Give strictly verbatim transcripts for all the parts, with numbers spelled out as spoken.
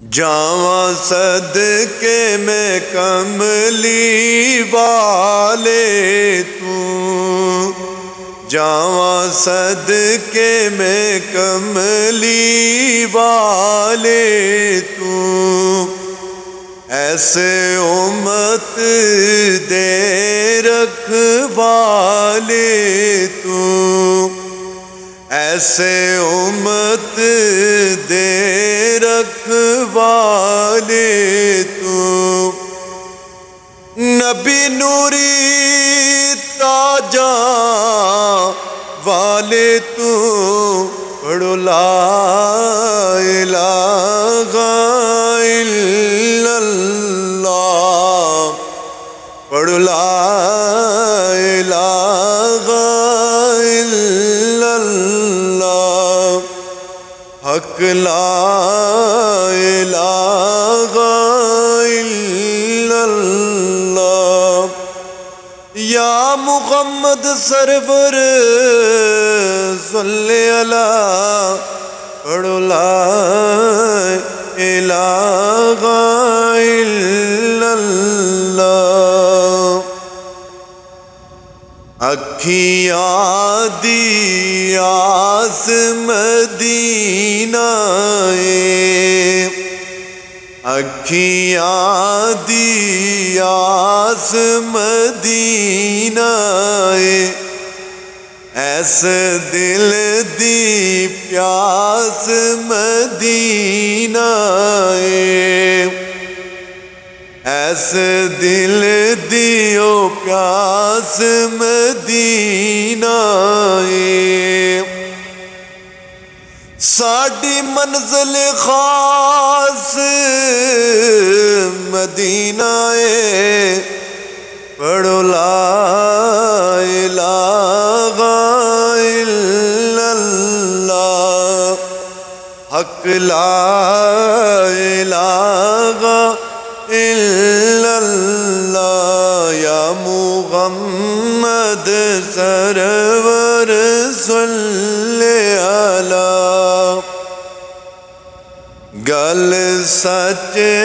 جاواں صدقے میں کملی والے تو، جاواں صدقے میں کملی والے تو، ایسے امت دے رکھوالے تو، ایسے امت دے رکھوالے تو، نبی نوری تاجاں والے تو، پڑھو لا الہ الا اللہ، پڑھو لا الہ الا اللہ، حق لا الہ الا اللہ، یا محمد سرور صلی اللہ، پڑھو لا الہ الا اللہ، اکھیاں دی آس مدینہ ہے، اکھیاں دی آس مدینہ ہے، ایس دل دی پیاس مدینہ ہے، ایس دل دیو پیاس مدینہ ہے، ساڈی منزل خاص مدینہ ہے، پڑھو لا الہ الا اللہ، حق لا الہ الا اللہ، یا محمد سرور صلی اللہ، گل سچے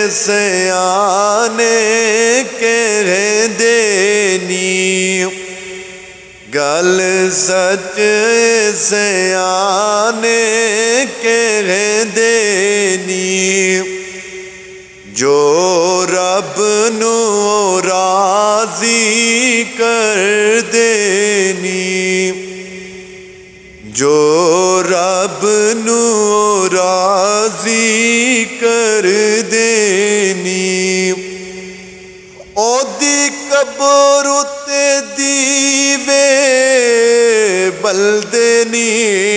سیانے کہہ دینی، گل سچے سیانے کہہ دینی، جو رب نو راضی کر دینی، جو رب نو راضی کر دینی، او دی قبر تے دیوے بل دینی،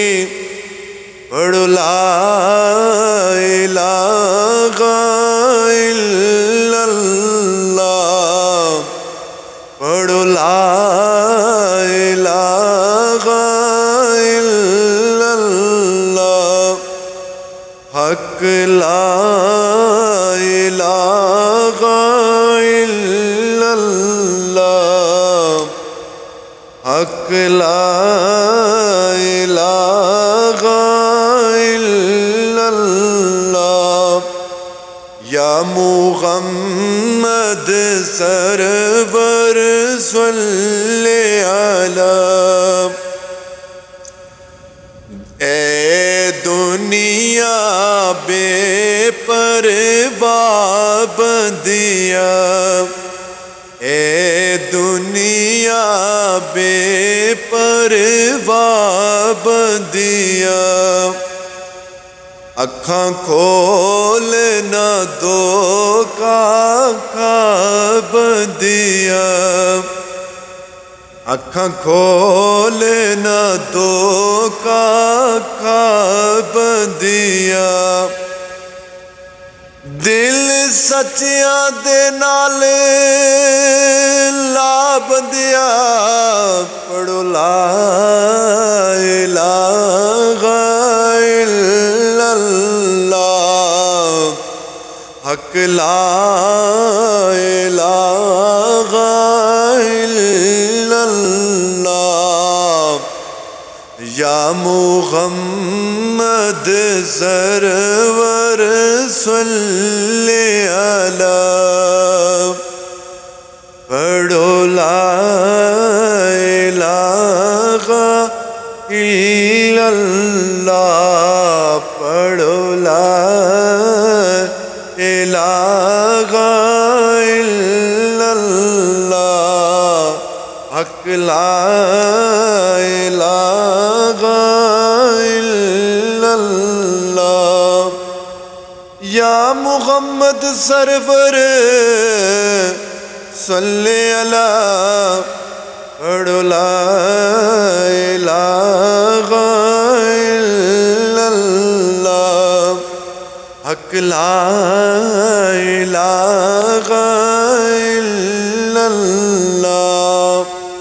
پڑھو لا الہ الا اللہ، پڑھو لا الہ الا اللہ، حق لا الہ الا اللہ، حق لا الہ الا اللہ، یا محمد سرور صلی اللہ، اے دنیا بے پرواہ بندیا، اے دنیا بے پرواہ بندیا، اکھاں کھول نہ دو کاکا بندیا، اکھاں کھول نہ دو کاکا بندیا، دل سچیاں دے نال لا بندیا، پڑھو لا الہ الا اللہ، حق لا الہ الا اللہ، یا محمد سرور صلی علی پڑھو لا الہ الا اللہ پڑھو لا الہ الا اللہ حق لا الہ الا اللہ یا محمد سرور صلی علی پڑھو لا الہ الا اللہ حق لا الہ الا اللہ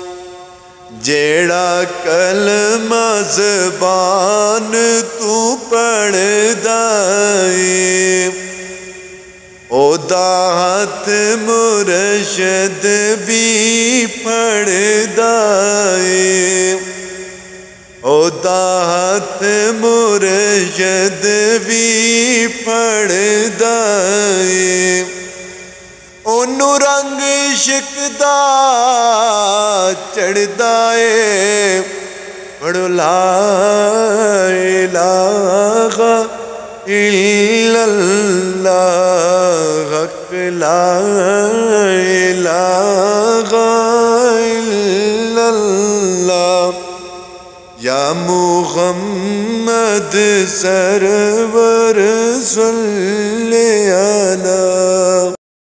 جیڑا کلمہ زبان تو پڑھدا اے او دا ہاتھ مرشد بھی پڑھدا اے او دا ہاتھ مرشد بھی پڑھدا اے اونوں رنگ عشق دا چڑھدا اے پڑھو لا الہ الا اللہ حق لا الہ الا اللہ یا محمد سرور صلی علی